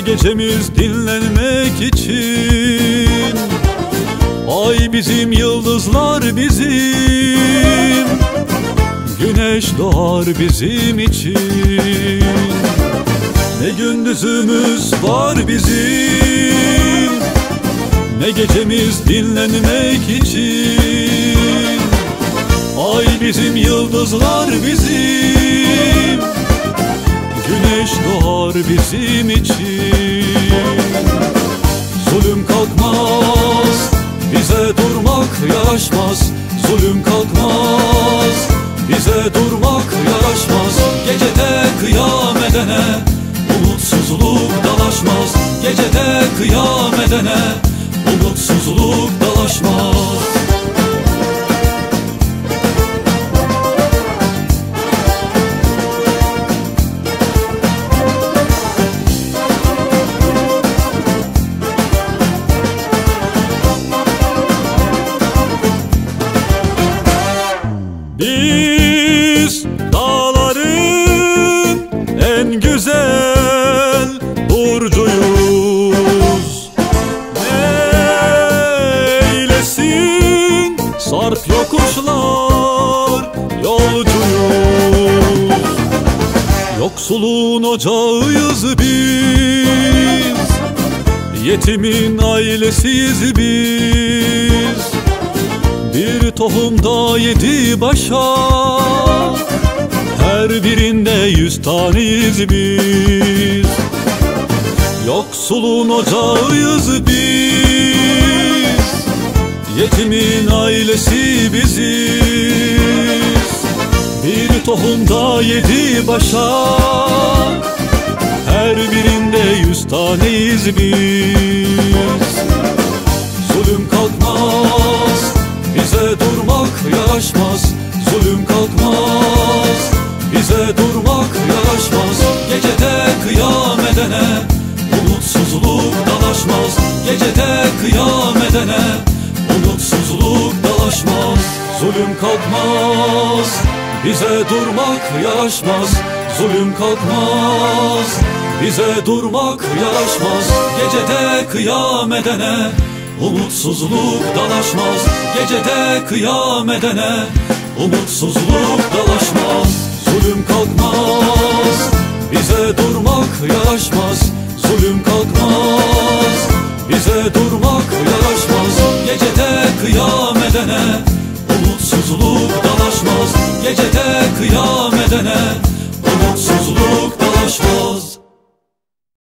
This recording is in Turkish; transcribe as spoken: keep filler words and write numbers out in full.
gecemiz dinlenmek için. Ay bizim, yıldızlar bizim, güneş doğar bizim için. Ne gündüzümüz var bizim, ne gecemiz dinlenmek için. Ay bizim, yıldızlar bizim, güneş doğar bizim için. Zulüm kalkmaz, bize durmak yaraşmaz. Zulüm kalkmaz, bize durmak yaraşmaz. Gecede kıyam edene umutsuzluk dalaşmaz. Gecede kıyam edene umutsuzluk dalaşmaz. Biz dağların en güzel burcuyuz. Neylesin sarp yokuşlar, yolcuyuz. Yoksulun ocağıyız biz, yetimin ailesiyiz biz. Bir tohumda yedi başak, her birinde yüz taneyiz biz. Yoksulun ocağıyız biz, yetimin ailesi biziz. Bir tohumda yedi başak, her birinde yüz taneyiz biz. Zulüm kalkmaz, bize durmak yaraşmaz. Zulüm kalkmaz, bize durmak yaraşmaz. Gecede kıyam edene umutsuzluk dalaşmaz. Gecede kıyam edene umutsuzluk dalaşmaz. Zulüm kalkmaz, bize durmak yaraşmaz. Zulüm kalkmaz, bize durmak yaraşmaz. Gecede kıyam edene umutsuzluk dalaşmaz. Gecede kıyam edene umutsuzluk dalaşmaz. Zulüm kalkmaz, bize durmak yaraşmaz. Zulüm kalkmaz, bize durmak yaraşmaz. Gecede kıyam edene umutsuzluk dalaşmaz. Gecede kıyam edene